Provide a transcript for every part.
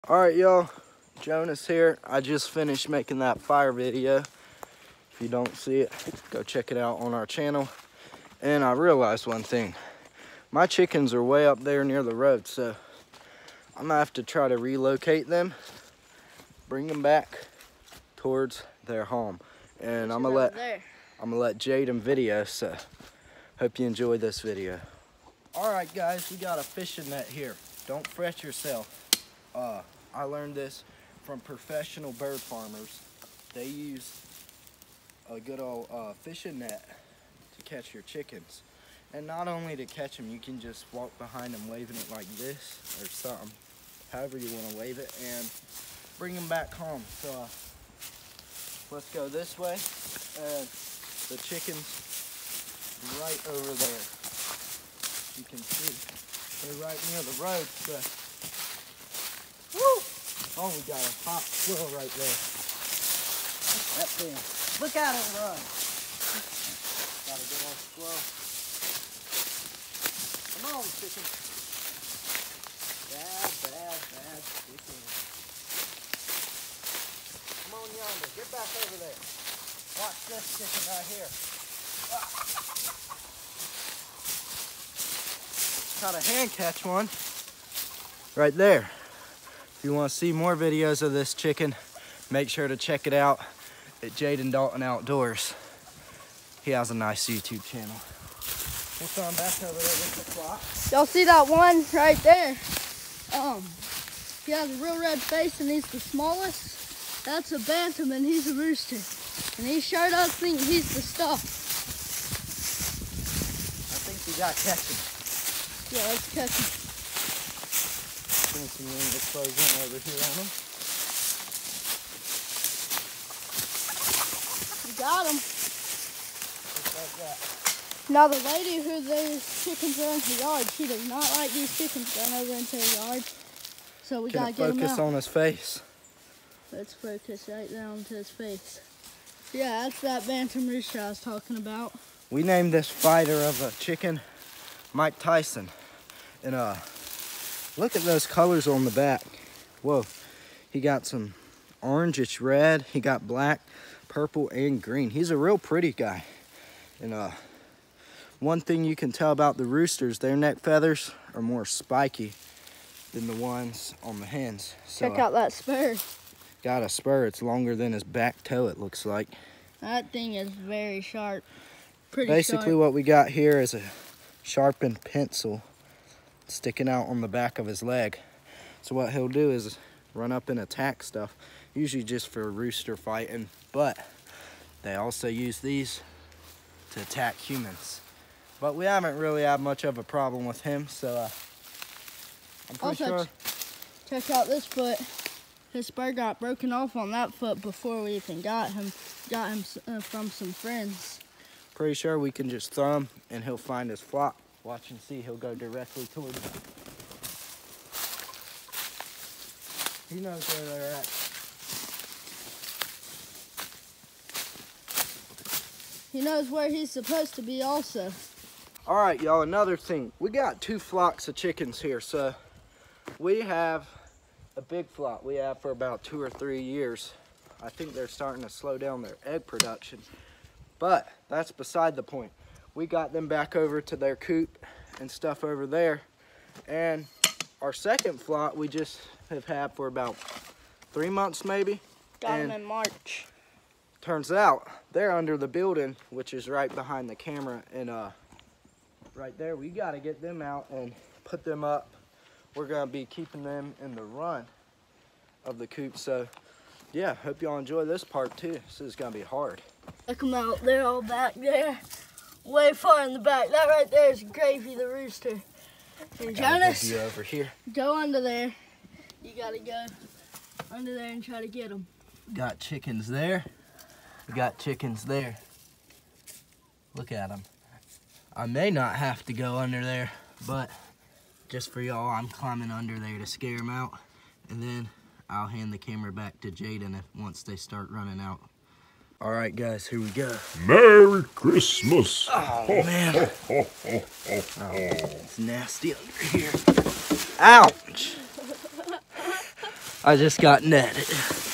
Alright y'all, Jonas here. I just finished making that fire video. If you don't see it, go check it out on our channel. And I realized one thing. My chickens are way up there near the road, so I'm gonna have to try to relocate them, bring them back towards their home. And I'm gonna let Jaden video, so hope you enjoy this video. Alright guys, we got a fishing net here. Don't fret yourself. I learned this from professional bird farmers. They use a good old fishing net to catch your chickens. And not only to catch them, you can just walk behind them waving it like this or something, however you want to wave it, and bring them back home. So let's go this way. The chickens right over there. You can see they're right near the road. So woo! Oh, we got a hot squirrel right there. That thing. Look at it run. Got a good old squirrel. Come on, chicken. Bad chicken. Come on yonder. Get back over there. Watch this chicken right here. Try to hand catch one. Right there. If you want to see more videos of this chicken, make sure to check it out at Jaden Dalton Outdoors. He has a nice YouTube channel. We'll come back over there with the flock. Y'all see that one right there? He has a real red face and he's the smallest. That's a bantam and he's a rooster. And he sure does think he's the stuff. I think we got catch him. Yeah, let's catch him. Putting some room to close in over here on him. You got him. Just like that. Now the lady who these chickens are in her yard, she does not like these chickens going over into her yard. So we gotta get him out. Focus on his face. Let's focus right there onto his face. Yeah, that's that bantam rooster I was talking about. We named this fighter of a chicken Mike Tyson. And look at those colors on the back. Whoa, he got some orangish red. He got black, purple, and green. He's a real pretty guy. And one thing you can tell about the roosters, their neck feathers are more spiky than the ones on the hens. So, check out that spur. Got a spur. It's longer than his back toe, it looks like. That thing is very sharp. Pretty Basically sharp. What we got here is a sharpened pencil sticking out on the back of his leg. So what he'll do is run up and attack stuff, usually just for rooster fighting, but they also use these to attack humans. But we haven't really had much of a problem with him, so I'm pretty sure. Check out this foot. His spur got broken off on that foot before we even got him. Got him from some friends. Pretty sure we can just throw him and he'll find his flock. Watch and see, he'll go directly towards it. He knows where they're at. He knows where he's supposed to be also. All right, y'all, another thing. We got 2 flocks of chickens here. So we have a big flock we have for about 2 or 3 years. I think they're starting to slow down their egg production, but that's beside the point. We got them back over to their coop and stuff over there. And our second flock we just have had for about 3 months maybe. Got them in March. Turns out they're under the building, which is right behind the camera. And right there, we got to get them out and put them up. We're going to be keeping them in the run of the coop. So yeah, hope y'all enjoy this part too. This is going to be hard. Check them out. They're all back there. Way far in the back. That right there is Gravy the rooster. And Jonas, you over here. Go under there. You gotta go under there and try to get them. Got chickens there. We got chickens there. Look at them. I may not have to go under there, but just for y'all, I'm climbing under there to scare them out. And then I'll hand the camera back to Jaden once they start running out. All right, guys, here we go. Merry Christmas. Oh, man. Oh, it's nasty under here. Ouch. I just got netted.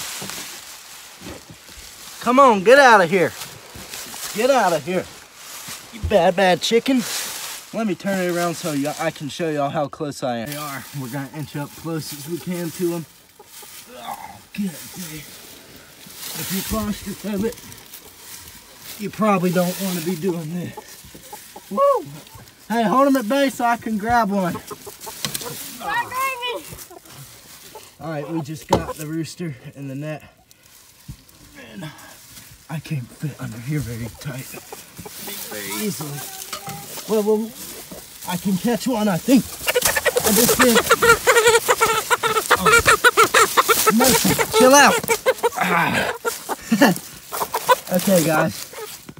Come on, get out of here. Get out of here. You bad chicken. Let me turn it around so I can show y'all how close I am. They are. We're gonna inch up close as we can to them. Oh, good day. If you're claustrophobic, you probably don't want to be doing this. Woo! Hey, hold them at bay so I can grab one. All right, we just got the rooster in the net. And I can't fit under here very tight. Very easily. Well, I can catch one, I think. I just did. Oh. Mercy, chill out. Okay, guys.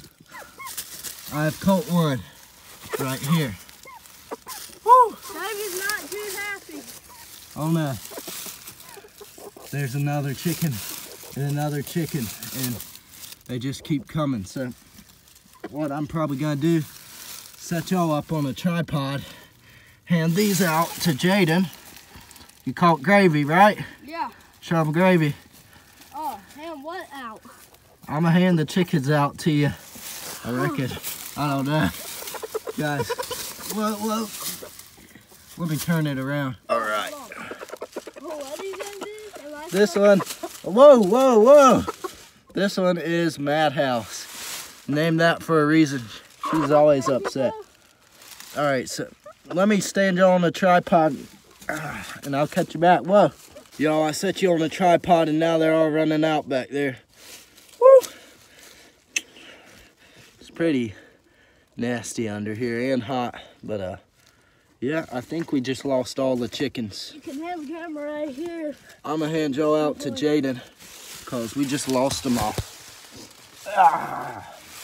I have caught one right here. Woo! David's not too happy. Oh no. There's another chicken and another chicken, and they just keep coming. So what I'm probably gonna do, set y'all up on a tripod, hand these out to Jaden. You caught Gravy, right? Yeah. Show him Gravy. Oh, hand what out? I'm gonna hand the chickens out to you, I reckon. I don't know. Guys, well, let me turn it around. All right. What are you gonna do? This one, whoa. This one is Madhouse. Named that for a reason. She's always upset. All right, so let me stand you on a tripod and I'll catch you back. Whoa. Y'all, I set you on a tripod and now they're all running out back there. Woo. It's pretty nasty under here and hot, but yeah, I think we just lost all the chickens. You can have the camera right here. I'm gonna hand y'all out to Jaden because we just lost them all. Ah.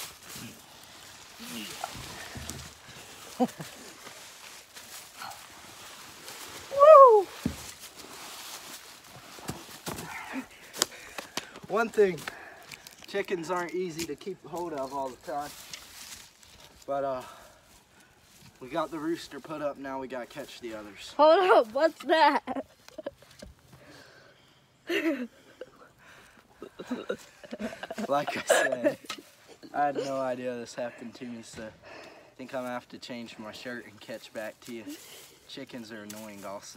Woo! One thing, chickens aren't easy to keep hold of all the time, but we got the rooster put up, now we gotta catch the others. Hold up, what's that? Like I said, I had no idea this happened to me, so I think I'm gonna have to change my shirt and catch back to you. Chickens are annoying also.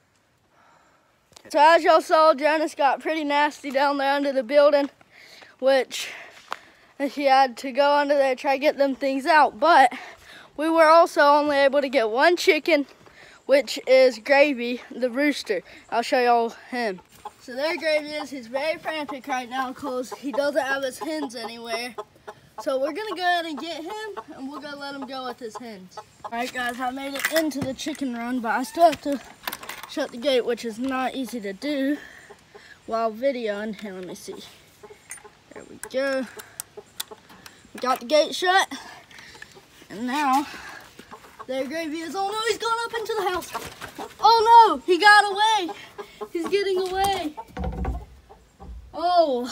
So as y'all saw, Jonas got pretty nasty down there under the building, which he had to go under there to try to get them things out. But we were also only able to get one chicken, which is Gravy, the rooster. I'll show y'all him. So there Gravy is. He's very frantic right now because he doesn't have his hens anywhere. So we're gonna go ahead and get him and we're gonna let him go with his hens. All right guys, I made it into the chicken run, but I still have to shut the gate, which is not easy to do while videoing. Here, let me see. There we go. We got the gate shut. And now, there Gravy is. Oh no, he's gone up into the house. Oh no, he got away. He's getting away. Oh,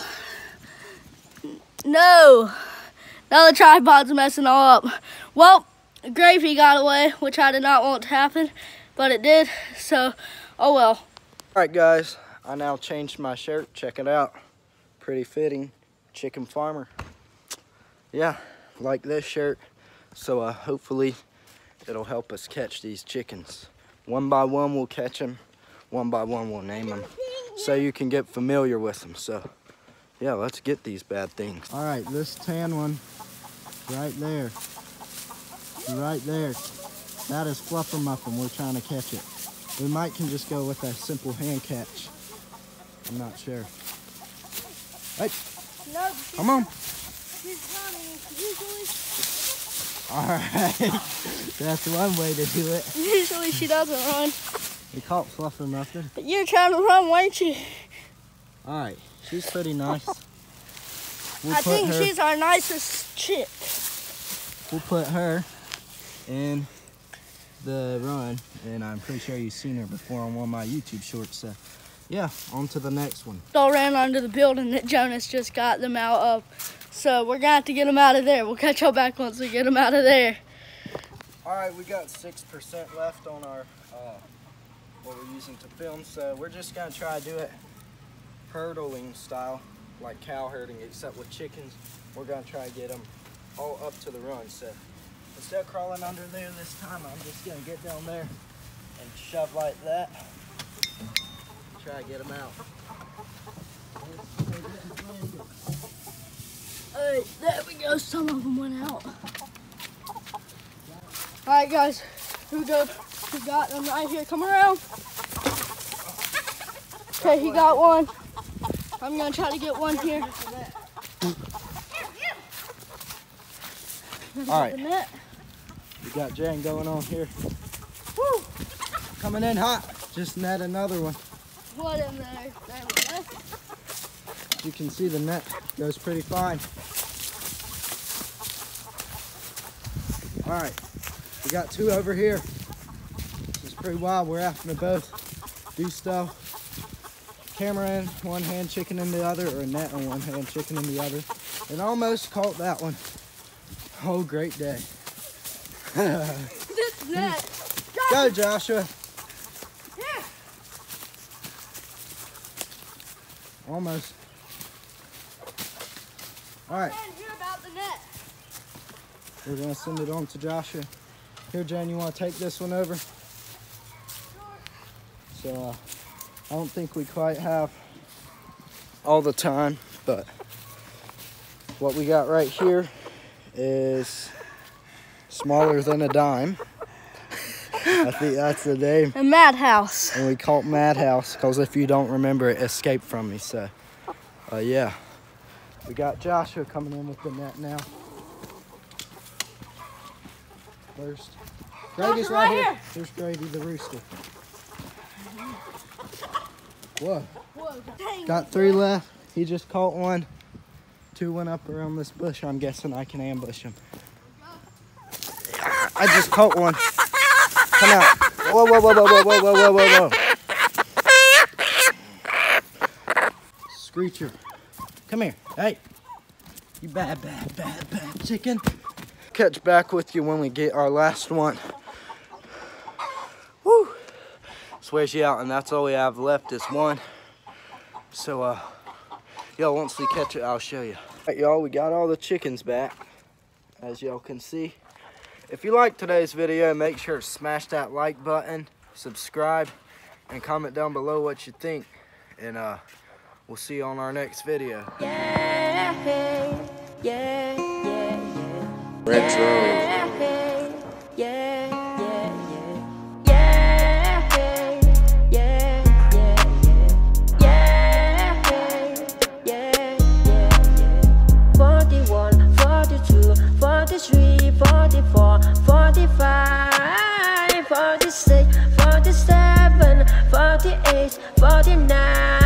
no. Now the tripod's messing all up. Well, Gravy got away, which I did not want to happen, but it did, so, oh well. All right, guys, I now changed my shirt. Check it out. Pretty fitting. Chicken farmer. Yeah, like this shirt. So hopefully it'll help us catch these chickens. One by one we'll catch them. One by one we'll name them. So you can get familiar with them. So yeah, let's get these bad things. All right, this tan one right there. Right there. That is Fluffer Muffin. We're trying to catch it. We might can just go with a simple hand catch. I'm not sure. Hey, No, come on. she's running. Usually, All right, that's one way to do it. usually she doesn't run. We caught Fluffer Muffin. But you're trying to run, weren't you? All right, she's pretty nice. I think she's our nicest chick. We'll put her in the run, and I'm pretty sure you've seen her before on one of my YouTube shorts. So yeah, on to the next one. All ran under the building that Jonas just got them out of. So we're gonna have to get them out of there. We'll catch y'all back once we get them out of there. All right, we got 6% left on our what we're using to film. So we're just gonna try to do it hurdling style, like cow herding, except with chickens. We're gonna try to get them all up to the run. So instead of crawling under there this time, I'm just gonna get down there and shove like that. Try to get them out. Alright, there we go. Some of them went out. Alright guys, here we go. We got them right here. Come around. Okay, he got one. I'm gonna try to get one here. Alright, we got Jan going on here. Woo! Coming in hot. Just net another one. What in there? There we go. You can see the net goes pretty fine. Alright, we got two over here. This is pretty wild. We're having to both do stuff. Camera in one hand, chicken in the other, or a net on one hand, chicken in the other. And almost caught that one. Oh, great day. This net. Go, Joshua. Here. Almost. All right. Hear about the net. We're gonna send it on to Joshua. Here, Jan, you wanna take this one over? So, I don't think we quite have all the time, but what we got right here is smaller than a dime. I think that's the name. A madhouse. And we call it Madhouse because if you don't remember, it escaped from me. So, yeah. We got Joshua coming in with the net now. First. Grady's right here. Here's Grady the rooster. Whoa. Whoa, dang. Got 3 left. He just caught one. 2 went up around this bush. I'm guessing I can ambush him. I just caught one. Come out. Whoa, whoa, whoa, whoa, whoa, whoa, whoa, whoa, whoa. Screecher. Come here. Hey. You bad chicken. Catch back with you when we get our last one. Woo. Swears you out, and that's all we have left is one. So, y'all, once we catch it, I'll show you. All right, y'all, we got all the chickens back, as y'all can see. If you liked today's video, make sure to smash that like button, subscribe, and comment down below what you think. And we'll see you on our next video. Yeah, yeah, yeah, yeah. Retro. Yeah, yeah, yeah, yeah. Yeah, yeah, yeah, yeah. 41, 42, 43, 44, 45, 46, 47, 48, 49.